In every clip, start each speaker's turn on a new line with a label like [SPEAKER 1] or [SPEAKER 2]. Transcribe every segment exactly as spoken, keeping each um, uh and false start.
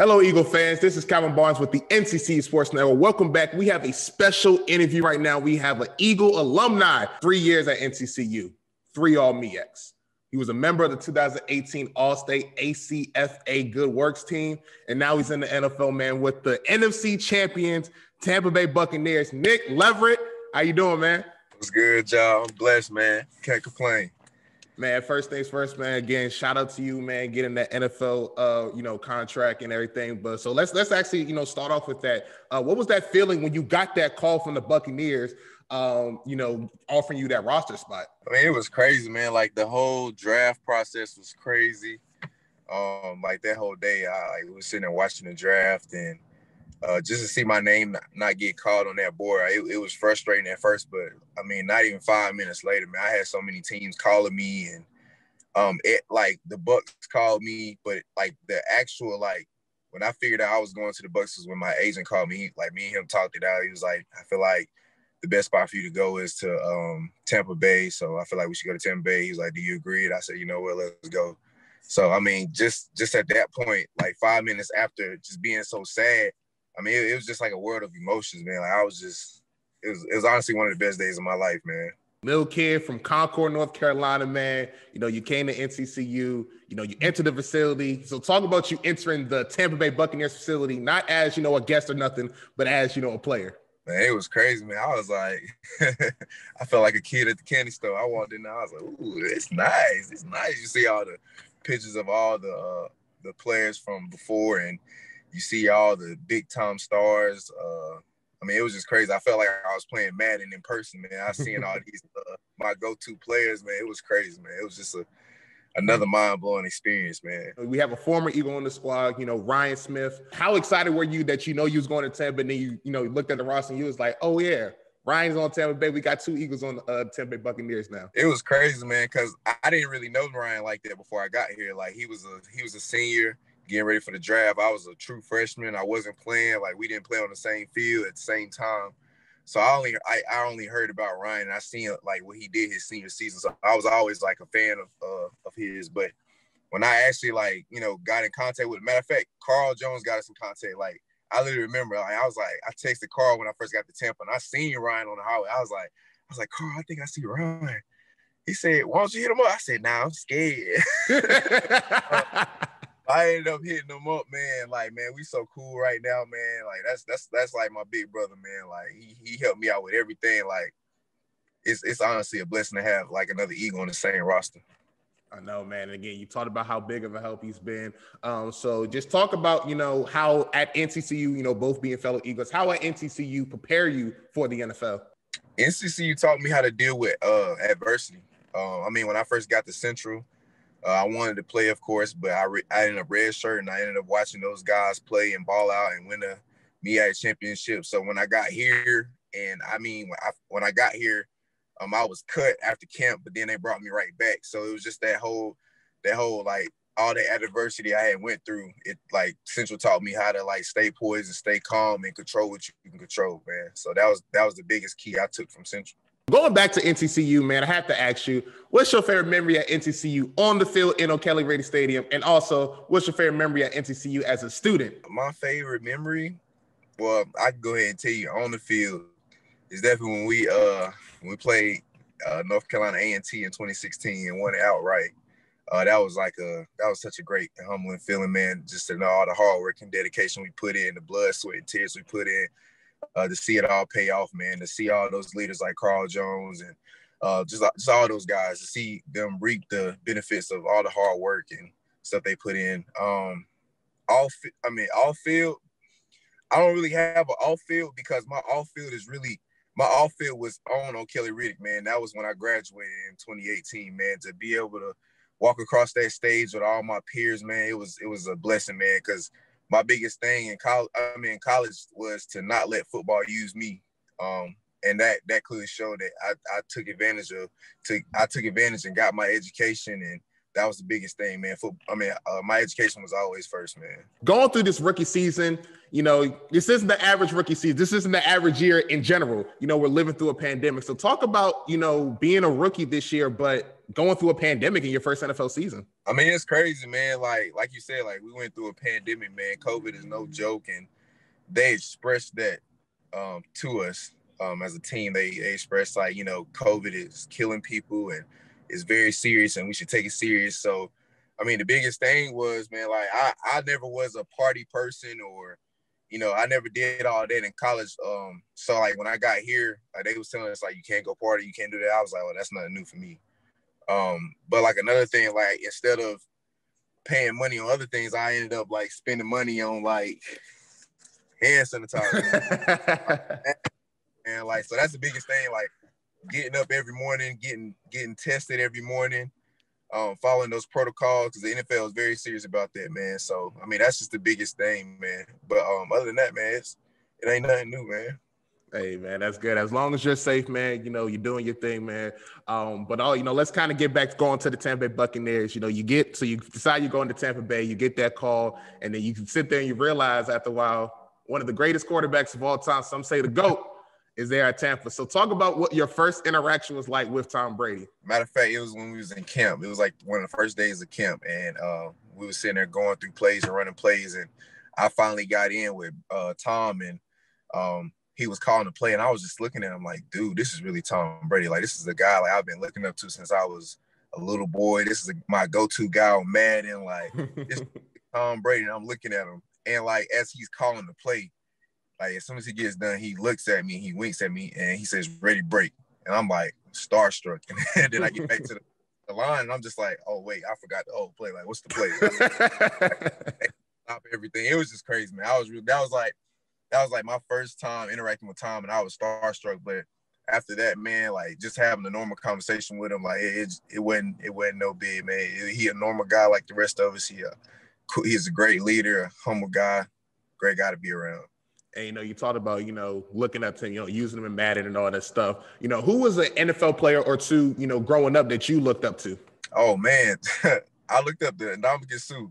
[SPEAKER 1] Hello, Eagle fans. This is Calvin Barnes with the N C C U Sports Network. Welcome back. We have a special interview right now. We have an Eagle alumni, three years at N C C U, three All-M E X. He was a member of the two thousand eighteen All-State A C F A Good Works team, and now he's in the N F L, man, with the N F C Champions, Tampa Bay Buccaneers. Nick Leverett, how you doing, man?
[SPEAKER 2] What's good, y'all? I'm blessed, man. Can't complain.
[SPEAKER 1] Man, first things first, man. Again, shout out to you, man, getting that N F L, uh, you know, contract and everything. But so let's let's actually, you know, start off with that. Uh, what was that feeling when you got that call from the Buccaneers, um, you know, offering you that roster spot?
[SPEAKER 2] I mean, it was crazy, man. Like the whole draft process was crazy. Um, like that whole day, I like, was sitting there watching the draft, and uh, just to see my name not, not get called on that board, it, it was frustrating at first. But I mean, not even five minutes later, man, I had so many teams calling me, and um, it like the Bucs called me, but like the actual like when I figured out I was going to the Bucs was when my agent called me. He, like me and him talked it out. He was like, I feel like the best spot for you to go is to um, Tampa Bay. So I feel like we should go to Tampa Bay. He was like, do you agree? And I said, you know what, let's go. So, I mean, just just at that point, like five minutes after just being so sad, I mean, it, it was just like a world of emotions, man. Like I was just, it was, it was honestly one of the best days of my life, man.
[SPEAKER 1] Little kid from Concord, North Carolina, man. You know, you came to N C C U, you know, you entered the facility. So talk about you entering the Tampa Bay Buccaneers facility, not as, you know, a guest or nothing, but as, you know, a player.
[SPEAKER 2] Man, it was crazy, man. I was like, I felt like a kid at the candy store. I walked in there, I was like, ooh, it's nice. It's nice. You see all the pictures of all the uh, the players from before, and you see all the big-time stars. Uh, I mean, it was just crazy. I felt like I was playing Madden in person, man. I was seeing all these uh, my go-to players, man. It was crazy, man. It was just a another mind-blowing experience, man.
[SPEAKER 1] We have a former Eagle on the squad, you know, Ryan Smith. How excited were you that you know you was going to Tampa, and then you, you know, you looked at the roster and you was like, oh, yeah, Ryan's on Tampa Bay. We got two Eagles on the uh, Tampa Bay Buccaneers now.
[SPEAKER 2] It was crazy, man, because I, I didn't really know Ryan like that before I got here. Like, he was a he was a senior getting ready for the draft. I was a true freshman. I wasn't playing. Like, we didn't play on the same field at the same time. So I only I, I only heard about Ryan, and I seen like what he did his senior season. So I was always like a fan of uh, of his. But when I actually like you know got in contact with, matter of fact, Carl Jones got us in contact. Like I literally remember, like, I was like I texted Carl when I first got to Tampa, and I seen Ryan on the highway. I was like I was like Carl, I think I see Ryan. He said, why don't you hit him up? I said, nah, I'm scared. I ended up hitting him up, man. Like, man, we so cool right now, man. Like, that's that's that's like my big brother, man. Like, he he helped me out with everything. Like, it's it's honestly a blessing to have like another Eagle on the same roster.
[SPEAKER 1] I know, man. And again, you talked about how big of a help he's been. Um, so just talk about, you know, how at N C C U, you know, both being fellow Eagles, how at N C C U prepare you for the N F L?
[SPEAKER 2] N C C U taught me how to deal with uh, adversity. Uh, I mean, when I first got to Central, Uh, I wanted to play, of course, but I, re- I ended up red shirt, and I ended up watching those guys play and ball out and win a M E A C championship. So when I got here, and I mean, when I, when I got here, um, I was cut after camp, but then they brought me right back. So it was just that whole, that whole like all the adversity I had went through. It like Central taught me how to like stay poised and stay calm and control what you can control, man. So that was that was the biggest key I took from Central.
[SPEAKER 1] Going back to N C C U, man, I have to ask you, what's your favorite memory at N C C U on the field in O'Kelly-Rady Stadium? And also, what's your favorite memory at N C C U as a student?
[SPEAKER 2] My favorite memory, well, I can go ahead and tell you on the field, is definitely when we uh when we played uh, North Carolina A and T in twenty sixteen and won it outright. Uh, that was like a that was such a great and humbling feeling, man. Just to know all the hard work and dedication we put in, the blood, sweat, and tears we put in. Uh, to see it all pay off, man, to see all those leaders like Carl Jones and uh, just, just all those guys, to see them reap the benefits of all the hard work and stuff they put in. Um, all, I mean, off field, I don't really have an off field because my off field is really, my off field was on O'Kelly-Rady, man. That was when I graduated in twenty eighteen, man. To be able to walk across that stage with all my peers, man, it was, it was a blessing, man, because my biggest thing in college, I mean, in college was to not let football use me. Um, and that, that clearly showed that I, I took advantage of, to, I took advantage and got my education. And that was the biggest thing, man. For, I mean, uh, my education was always first, man.
[SPEAKER 1] Going through this rookie season, you know, this isn't the average rookie season. This isn't the average year in general. You know, we're living through a pandemic. So talk about, you know, being a rookie this year, but going through a pandemic in your first N F L season.
[SPEAKER 2] I mean, it's crazy, man. Like, like you said, like we went through a pandemic, man. COVID is no joke, and they expressed that um, to us um, as a team. They, they expressed like, you know, COVID is killing people and it's very serious, and we should take it serious. So, I mean, the biggest thing was, man, like I, I never was a party person, or, you know, I never did all that in college. Um, so like when I got here, like they was telling us like you can't go party, you can't do that. I was like, well, that's nothing new for me. Um, but like another thing, like instead of paying money on other things, I ended up like spending money on like hand sanitizer. And like, so that's the biggest thing, like getting up every morning, getting getting tested every morning, um, following those protocols, because the N F L is very serious about that, man. So I mean, that's just the biggest thing, man. But um, other than that, man, it's, it ain't nothing new, man.
[SPEAKER 1] Hey, man, that's good. As long as you're safe, man, you know, you're doing your thing, man. Um, but, all you know, let's kind of get back to going to the Tampa Bay Buccaneers. You know, you get, so you decide you're going to Tampa Bay, you get that call, and then you can sit there and you realize after a while, one of the greatest quarterbacks of all time, some say the GOAT, is there at Tampa. So talk about what your first interaction was like with Tom Brady.
[SPEAKER 2] Matter of fact, it was when we was in camp. It was like one of the first days of camp, and uh, we were sitting there going through plays and running plays, and I finally got in with uh, Tom, and um, he was calling the play, and I was just looking at him like, dude, this is really Tom Brady. Like, this is the guy like I've been looking up to since I was a little boy. This is a, my go-to guy on Madden. Like, this is Tom Brady, and I'm looking at him, and like as he's calling the play, like as soon as he gets done, he looks at me, he winks at me, and he says, "Ready, break." And I'm like starstruck, and then I get back to the, the line, and I'm just like, "Oh wait, I forgot the whole play. Like, what's the play?" Like, stop everything. It was just crazy, man. I was that was like. That was like my first time interacting with Tom, and I was starstruck. But after that, man, like just having a normal conversation with him, like it, it wasn't, it wasn't no big, man. He a normal guy like the rest of us. He, a, he's a great leader, a humble guy, great guy to be around.
[SPEAKER 1] And, you know, you talked about, you know, looking up to him, you know, using him in Madden and all that stuff. You know, who was an N F L player or two, you know, growing up that you looked up to?
[SPEAKER 2] Oh, man. I looked up to Ndamukong Suh.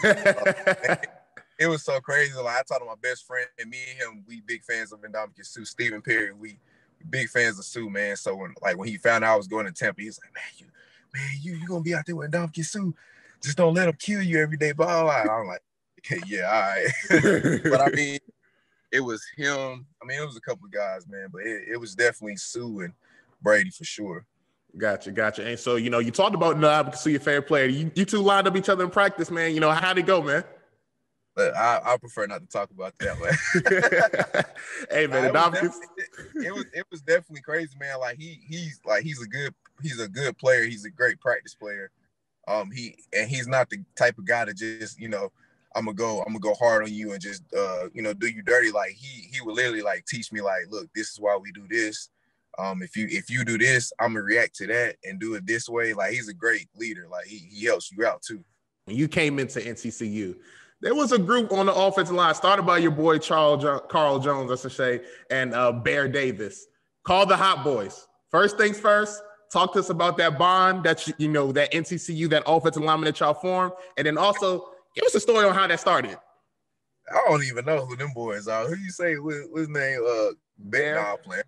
[SPEAKER 2] uh, It was so crazy. Like I talked to my best friend, and me and him, we big fans of Ndamukong Suh, Stephen Perry. We big fans of Suh, man. So when like when he found out I was going to Tampa, he was like, "Man, you, man, you you gonna be out there with Ndamukong Suh? Just don't let him kill you every day." Blah, blah, blah. I'm like, yeah, all right. But I mean, it was him. I mean, it was a couple of guys, man, but it, it was definitely Suh and Brady for sure.
[SPEAKER 1] Gotcha, gotcha. And so, you know, you talked about Ndamukong Suh, your favorite player. You, you two lined up each other in practice, man. You know, how'd it go, man?
[SPEAKER 2] But I, I prefer not to talk about that, man.
[SPEAKER 1] Hey, man,
[SPEAKER 2] nah, it, was it, it was it was definitely crazy, man. Like he he's like he's a good he's a good player. He's a great practice player. Um, he and he's not the type of guy to just you know I'm gonna go I'm gonna go hard on you and just uh you know do you dirty. Like he he would literally like teach me like, look, this is why we do this. Um, if you if you do this, I'm gonna react to that and do it this way. Like he's a great leader. Like he he helps you out too.
[SPEAKER 1] When you came into N C C U, there was a group on the offensive line started by your boy Charles jo- Carl Jones, I should say, and uh, Bear Davis, called the Hot Boys. First things first, talk to us about that bond that you, you know that N C C U, that offensive lineman that y'all formed, and then also give us a story on how that started.
[SPEAKER 2] I don't even know who them boys are. Who you say? What, what's his name? Uh, Bear. Nah, playing.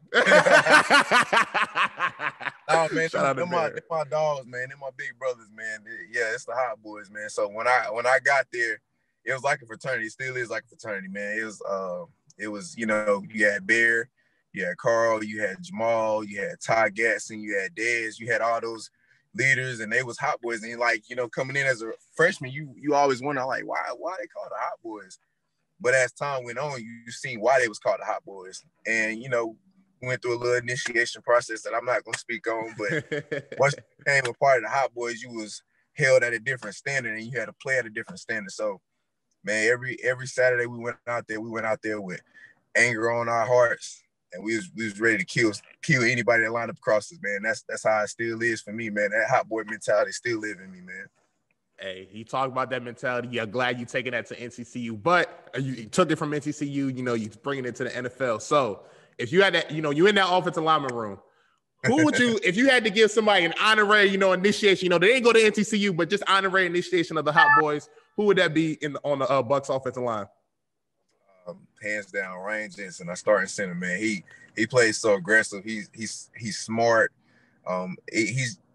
[SPEAKER 2] Nah, man, them, them, my, them my dogs, man. Them my big brothers, man. They, yeah, it's the Hot Boys, man. So when I when I got there, it was like a fraternity. It still is like a fraternity, man. It was, uh, it was, you know, you had Bear, you had Carl, you had Jamal, you had Ty Gatson, you had Dez, you had all those leaders, and they was Hot Boys. And like, you know, coming in as a freshman, you you always wonder, like, why why they called the Hot Boys? But as time went on, you, you seen why they was called the Hot Boys. And, you know, went through a little initiation process that I'm not going to speak on. But once you became a part of the Hot Boys, you was held at a different standard, and you had to play at a different standard. So, man, every every Saturday we went out there, we went out there with anger on our hearts, and we was we was ready to kill kill anybody that lined up across us, man. That's that's how it still is for me, man. That Hot Boy mentality still live in me, man.
[SPEAKER 1] Hey, you talk about that mentality. Yeah, glad you taking that to N C C U, but you, you took it from N C C U. You know, you bringing it to the N F L. So if you had that, you know, you in that offensive lineman room, who would you, if you had to give somebody an honorary, you know, initiation, you know, they didn't go to N C C U, but just honorary initiation of the Hot Boys, who would that be in the, on the uh, Bucs offensive line?
[SPEAKER 2] Um, hands down, Ryan Jensen, our starting center, man. He he plays so aggressive. He's he's he's smart. Um, he's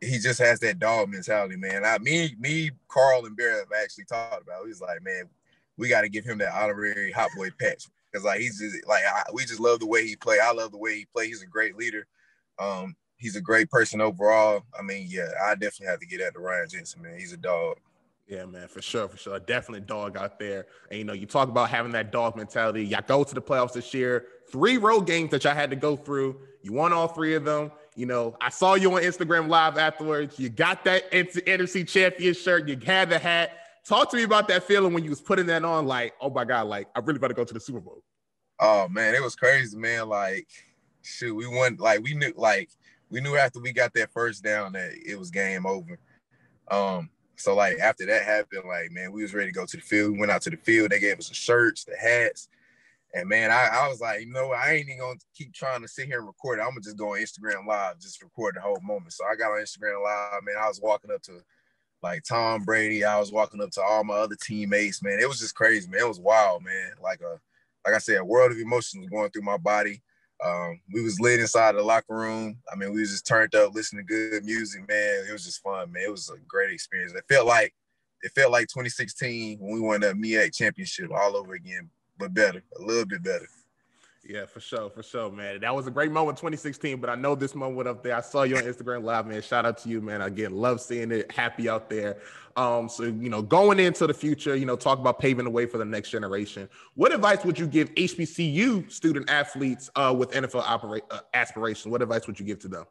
[SPEAKER 2] he just has that dog mentality, man. I me, me, Carl and Bear have actually talked about it. He's like, man, we got to give him that honorary hot boy patch because like he's just like I, we just love the way he play. I love the way he play. He's a great leader. Um, he's a great person overall. I mean, yeah, I definitely have to get that to Ryan Jensen, man. He's a dog.
[SPEAKER 1] Yeah, man, for sure, for sure. Definitely dog out there. And, you know, you talk about having that dog mentality. Y'all go to the playoffs this year. Three road games that y'all had to go through. You won all three of them. You know, I saw you on Instagram Live afterwards. You got that N F C Champions shirt. You had the hat. Talk to me about that feeling when you was putting that on, like, oh, my God, like, I really about to go to the Super Bowl.
[SPEAKER 2] Oh, man, it was crazy, man. Like, shoot, we won. Like, we knew, like, we knew after we got that first down that it was game over. Um, So, like, after that happened, like, man, we was ready to go to the field. We went out to the field. They gave us the shirts, the hats. And, man, I, I was like, you know, I ain't even going to keep trying to sit here and record it. I'm going to just go on Instagram Live, just record the whole moment. So I got on Instagram Live, man. I was walking up to, like, Tom Brady. I was walking up to all my other teammates, man. It was just crazy, man. It was wild, man. Like, a, like I said, a world of emotions was going through my body. Um, we was lit inside the locker room. I mean, we was just turned up, listening to good music, man. It was just fun, man. It was a great experience. It felt like it felt like twenty sixteen when we won the M E A C championship all over again, but better, a little bit better.
[SPEAKER 1] Yeah, for sure, for sure, man. That was a great moment, twenty sixteen, but I know this moment up there. I saw you on Instagram Live, man. Shout out to you, man. Again, love seeing it. Happy out there. Um, so, you know, going into the future, you know, talk about paving the way for the next generation. What advice would you give H B C U student athletes uh, with N F L opera- uh, aspirations? What advice would you give to them?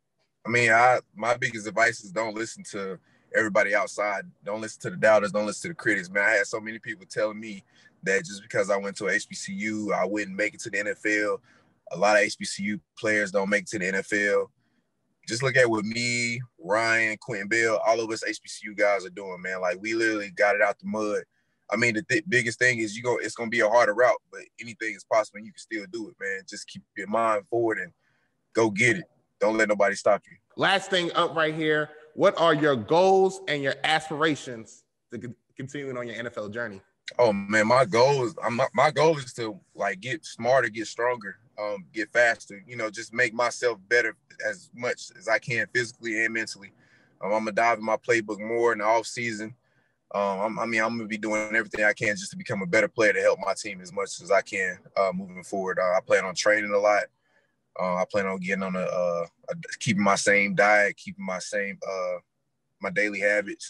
[SPEAKER 2] I mean, I my biggest advice is don't listen to everybody outside. Don't listen to the doubters. Don't listen to the critics, man. I had so many people telling me that just because I went to H B C U, I wouldn't make it to the N F L. A lot of H B C U players don't make it to the N F L. Just look at what me, Ryan, Quentin Bell, all of us H B C U guys are doing, man. Like, we literally got it out the mud. I mean, the th- biggest thing is you go. It's going to be a harder route, but anything is possible and you can still do it, man. Just keep your mind forward and go get it. Don't let nobody stop you.
[SPEAKER 1] Last thing up right here, what are your goals and your aspirations to c- continuing on your N F L journey?
[SPEAKER 2] Oh, man, my goal is I'm, my goal is to, like, get smarter, get stronger, um, get faster, you know, just make myself better as much as I can physically and mentally. Um, I'm going to dive in my playbook more in the off season. Um, I'm, I mean, I'm going to be doing everything I can just to become a better player to help my team as much as I can uh, moving forward. Uh, I plan on training a lot. Uh, I plan on getting on a, uh, a keeping my same diet, keeping my same uh, my daily habits.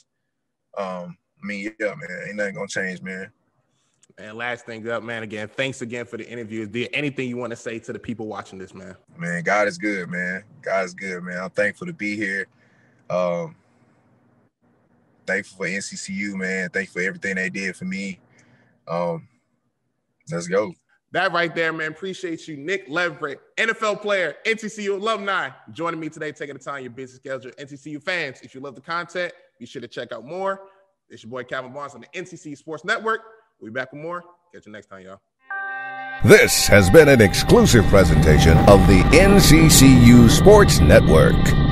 [SPEAKER 2] Um, I mean, yeah, man, ain't nothing gonna change, man.
[SPEAKER 1] And last thing up, man. Again, thanks again for the interview. Is there anything you want to say to the people watching this, man?
[SPEAKER 2] Man, God is good, man. God is good, man. I'm thankful to be here. Um, thankful for N C C U, man. Thankful for everything they did for me. Um, let's go.
[SPEAKER 1] That right there, man. Appreciate you, Nick Leverett, N F L player, N C C U alumni, joining me today, taking the time your busy schedule. N C C U fans, if you love the content, be sure to check out more. It's your boy Calvin Barnes on the N C C U Sports Network. We'll be back with more. Catch you next time, y'all.
[SPEAKER 3] This has been an exclusive presentation of the N C C U Sports Network.